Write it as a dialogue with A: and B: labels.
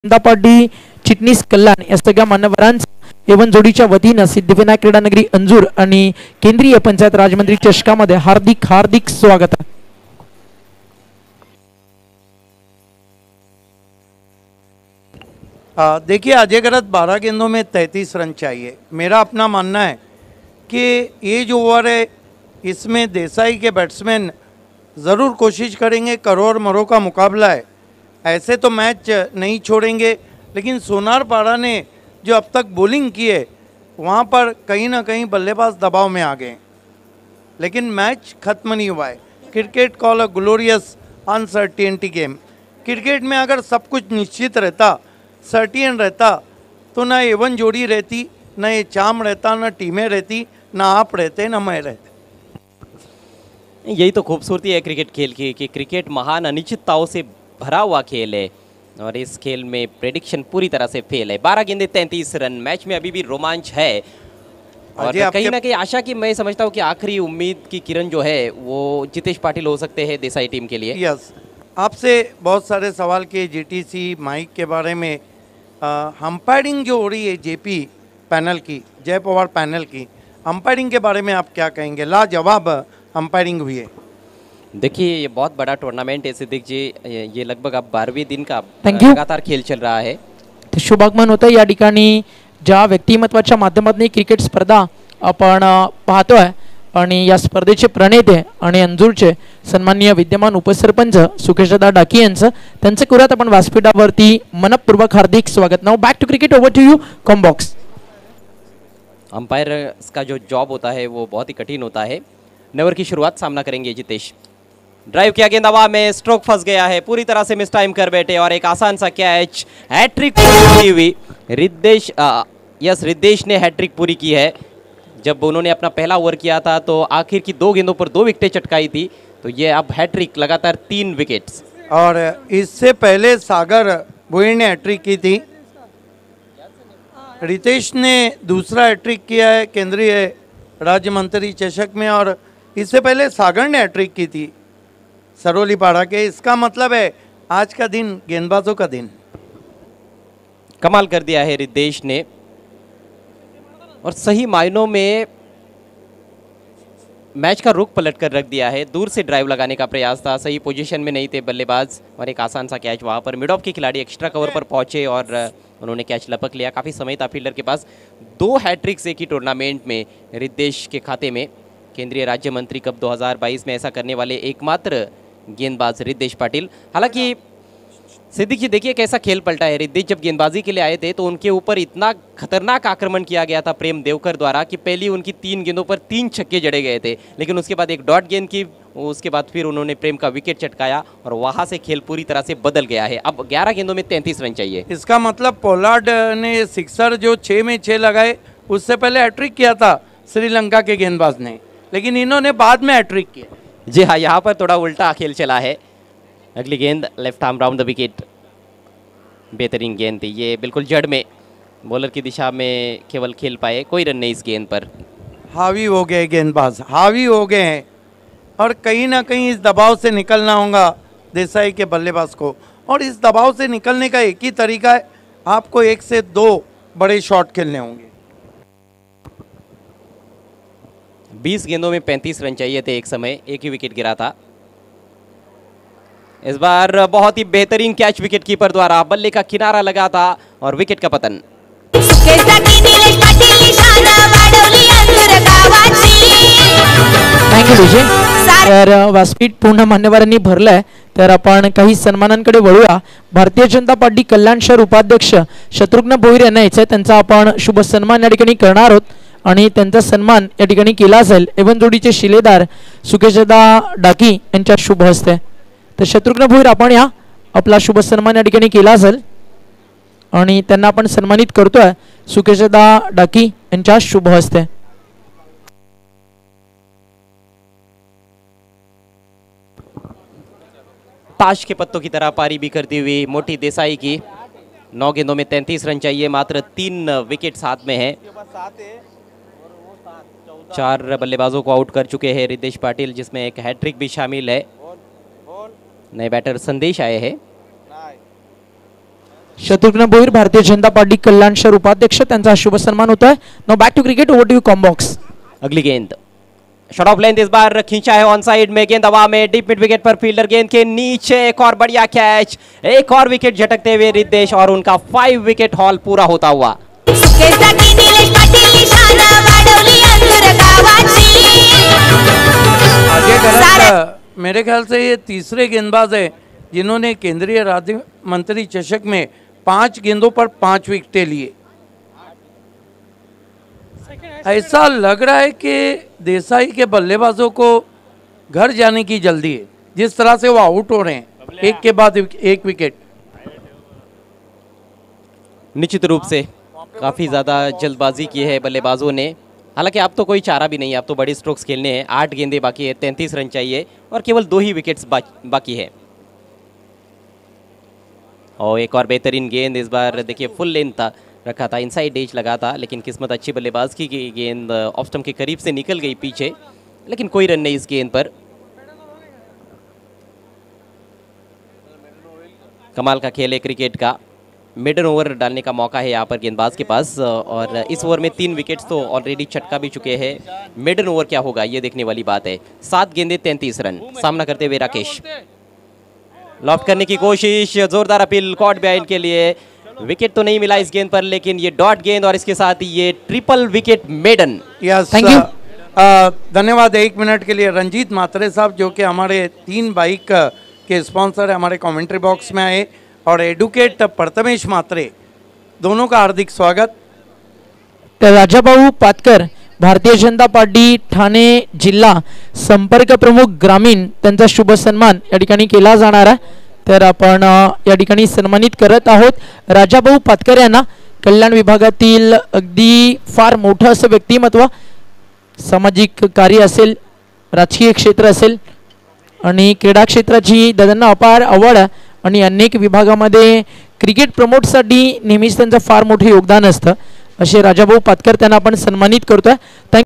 A: जनता party चिटणीस कल्याण या सगळ्या मान्यवरांचं Avon जोडीच्या वतीनं सिद्धिविनायक क्रीडा नगरी अंजूर आणि केंद्रीय पंचायत राजमंत्री चषकामध्ये हार्दिक हार्दिक स्वागत है।
B: देखिए, अजय गरत 12 गेंदों में 33 रन चाहिए। मेरा अपना मानना है कि ये जो ओवर है इसमें देसाई के बैट्समैन ज़रूर कोशिश करेंगे, करो और मरो का मुकाबला है, ऐसे तो मैच नहीं छोड़ेंगे। लेकिन सोनारपाड़ा ने जो अब तक बॉलिंग की है वहाँ पर कहीं ना कहीं बल्लेबाज दबाव में आ गए, लेकिन मैच ख़त्म नहीं हुआ है। Cricket call a glorious uncertainty game. Cricket में अगर सब कुछ निश्चित रहता, सर्टियन रहता, तो ना एवन जोड़ी रहती, ना ये चाम रहता, ना टीमें रहती, ना आप रहते, ना मैं रहते।
C: यही तो खूबसूरती है क्रिकेट खेल की कि क्रिकेट महान अनिश्चितताओं से भरा हुआ खेल है और इस खेल में प्रेडिक्शन पूरी तरह से फेल है। 12 गेंदे 33 रन, मैच में अभी भी रोमांच है और कहीं ना कहीं आशा की मैं समझता हूँ कि आखिरी उम्मीद की किरण जो है वो जितेश पाटिल हो सकते हैं देसाई टीम के लिए।
B: यस, आपसे बहुत सारे सवाल किए जीटीसी माइक के बारे में। अंपायरिंग जो हो रही है जेपी पैनल की, जय पवार पैनल की, अंपायरिंग के बारे में आप क्या कहेंगे? लाजवाब अंपायरिंग हुई है।
C: देखिए, ये बहुत बड़ा टूर्नामेंट है सिद्दीक जी, ये लगभग अब 12वें दिन का लगातार खेल चल रहा है।
A: शुभागमन होतं या ठिकाणी ज्या व्यक्तिमत्वाच्या माध्यमातून क्रिकेट स्पर्धा आपण पाहतोय आणि या स्पर्धेचे प्रणेते आणि अंजूरचे सन्माननीय विद्यमान उपसरपंच सुकेशदा डाकी यांचं त्यांचे करूयात आपण व्यासपीठावरती मनपूर्वक हार्दिक स्वागत। Now back to cricket, over to you comm box.
C: Umpire का जो जॉब होता है वो बहुत ही कठिन होता है। नेवर की शुरुआत सामना करेंगे जितेश। ड्राइव किया, गेंद हवा में, स्ट्रोक फंस गया है, पूरी तरह से मिस टाइम कर बैठे और एक आसान सा कैच। हैट्रिक पूरी हुई रिद्देश, रिद्देश ने हैट्रिक पूरी की है। जब उन्होंने अपना पहला ओवर किया था तो आखिर की 2 गेंदों पर 2 विकेटें चटकाई थी, तो ये अब हैट्रिक, लगातार 3 विकेट्स।
B: और इससे पहले सागर भुई ने हैट्रिक की थी। रितेश ने दूसरा हैट्रिक किया है केंद्रीय राज्य मंत्री चषक में, और इससे पहले सागर ने हैट्रिक की थी सरोली पाड़ा के। इसका मतलब है आज का दिन गेंदबाजों का दिन।
C: कमाल कर दिया है रिद्देश ने और सही मायनों में मैच का रुख पलट कर रख दिया है। दूर से ड्राइव लगाने का प्रयास था, सही पोजीशन में नहीं थे बल्लेबाज और एक आसान सा कैच वहाँ पर। मिड ऑफ के खिलाड़ी एक्स्ट्रा कवर पर पहुंचे और उन्होंने कैच लपक लिया। काफ़ी समय था फील्डर के पास। 2 हैट्रिक्स एक ही टूर्नामेंट में रिद्देश के खाते में। केंद्रीय राज्य मंत्री कप 2022 में ऐसा करने वाले एकमात्र गेंदबाज रिद्देश पाटिल। हालांकि सिद्दीक जी देखिए कैसा खेल पलटा है। रिद्देश जब गेंदबाजी के लिए आए थे तो उनके ऊपर इतना खतरनाक आक्रमण किया गया था प्रेम देवकर द्वारा कि पहली उनकी 3 गेंदों पर 3 छक्के जड़े गए थे, लेकिन उसके बाद एक डॉट गेंद की, उसके बाद फिर उन्होंने प्रेम का विकेट चटकाया और वहां से खेल पूरी तरह से बदल गया है। अब 11 गेंदों में 33 रन चाहिए।
B: इसका मतलब पोलार्ड ने सिक्सर जो 6 में 6 लगाए, उससे पहले हैट्रिक किया था श्रीलंका के गेंदबाज ने, लेकिन इन्होंने बाद में हैट्रिक किया।
C: जी हाँ, यहाँ पर थोड़ा उल्टा खेल चला है। अगली गेंद left arm round the wicket, बेहतरीन गेंद थी ये, बिल्कुल जड़ में बॉलर की दिशा में केवल खेल पाए, कोई रन नहीं इस गेंद पर।
B: हावी हो गए गेंदबाज, हावी हो गए हैं और कहीं ना कहीं इस दबाव से निकलना होगा देसाई के बल्लेबाज को। और इस दबाव से निकलने का एक ही तरीका है, आपको 1 से 2 बड़े शॉट खेलने होंगे।
C: 20 गेंदों में 35 रन चाहिए थे एक समय, एक ही विकेट गिरा था। इस बार बहुत ही बेहतरीन कैच विकेट कीपर द्वारा, बल्ले का किनारा लगा था और विकेट का पतन।
A: Thank you Vijay. तर व्यासपीठ पूर्ण मान्यवरांनी भरलंय, तर आपण काही सन्मानांकडे वळूया। भारतीय जनता पार्टी कल्याण शहर उपाध्यक्ष शत्रुघ्न भोईर यांना यायचं, त्यांचा आपण शुभ सन्मान या ठिकाणी करणार आहोत आणि त्यांचा सन्मान या ठिकाणी केला जाईल एवन जोडीचे शिलेदार सुकेशदा डाकी यांच्या शुभ हस्ते। तर शत्रुघ्न भोईर आपण या, आपला शुभ सन्मान या ठिकाणी केला जाईल आणि त्यांना आपण सन्मानित करतोय सुकेशदा डाकी यांच्या शुभ हस्ते।
C: ताश के पत्तों की तरह पारी बिखरती हुई मोटी देसाई की। 9 गेंदों में 33 रन चाहिए, मात्र 3 विकेट साथ में है। 4 बल्लेबाजों को आउट कर चुके हैं रिद्देश पाटिल, जिसमें एक हैट्रिक भी शामिल है। नए बैटर संदेश आए हैं।
A: शत्रुघ्न भोईर भारतीय जनता पार्टी कल्याण शहर उपाध्यक्ष, त्यांचा शुभ सन्मान होता है। Now back to cricket, over to you comm box.
C: अगली गेंद शॉट ऑफ लेंथ इस बार खींचा है ऑन साइड में, गेंद हवा में डीप मिड विकेट पर, फील्डर गेंद के नीचे, एक और बढ़िया कैच, एक और विकेट झटकते हुए रितेश और उनका 5 विकेट हॉल पूरा होता हुआ।
B: आगे गलत, मेरे ख्याल से ये तीसरे गेंदबाज है जिन्होंने केंद्रीय राज्य मंत्री चषक में 5 गेंदों पर 5 विकेटें लिए। ऐसा लग रहा है कि देसाई के बल्लेबाजों को घर जाने की जल्दी है, जिस तरह से वो आउट हो रहे हैं एक के बाद एक विकेट।
C: निश्चित रूप से काफ़ी ज़्यादा जल्दबाजी की है बल्लेबाजों ने, हालांकि अब तो कोई चारा भी नहीं है, अब तो बड़ी स्ट्रोक्स खेलने हैं। 8 गेंदें बाकी है, 33 रन चाहिए और केवल 2 ही विकेट्स बाकी है। और एक और बेहतरीन गेंद इस बार देखिए, फुल लेंथ रखा था, इनसाइड एज लगा था, लेकिन किस्मत अच्छी बल्लेबाज की गेंद ऑफ स्टंप के करीब से निकल गई पीछे, लेकिन कोई रन नहीं इस गेंद पर। कमाल का खेल है क्रिकेट का, मिडन ओवर डालने का मौका है यहाँ पर गेंदबाज के पास, और इस ओवर में 3 विकेट्स तो ऑलरेडी चटका भी चुके हैं। मिडन ओवर क्या होगा ये देखने वाली बात है। 7 गेंदें 33 रन, सामना करते हुए राकेश, लॉफ्ट करने की कोशिश, जोरदार अपील कॉट बिहाइंड के लिए, विकेट तो नहीं मिला इस गेंद पर, लेकिन ये डॉट गेंद और इसके साथ ये triple wicket maiden.
B: Yes,
A: thank you,
B: धन्यवाद। 1 मिनट के लिए रंजीत मात्रे साहब, जो कि हमारे 3 बाइक के स्पॉन्सर है, हमारे कमेंट्री बॉक्स में आए, और एडवोकेट प्रथमेश मात्रे, दोनों का हार्दिक स्वागत।
A: तर राजाभाऊ पातकर भारतीय जनता पार्टी ठाणे जिल्हा संपर्क प्रमुख ग्रामीण, त्यांचा शुभ सन्मान या ठिकाणी केला जाणार आहे। तर आपण या ठिकाणी सन्मानित करत आहोत राजाभाऊ पातकर यांना। कल्याण विभागातील अगदी फार मोठं असं व्यक्तिमत्व, सामाजिक कार्य असेल, राजकीय क्षेत्र असेल आणि क्रीडा क्षेत्राची दादांना अपार आवड आणि अनेक विभागामध्ये क्रिकेट प्रमोटसाठी नेहमीच त्यांचं फार मोठं योगदान असतं। असे राजाभाऊ पातकर त्यांना आपण सन्मानित करतोय।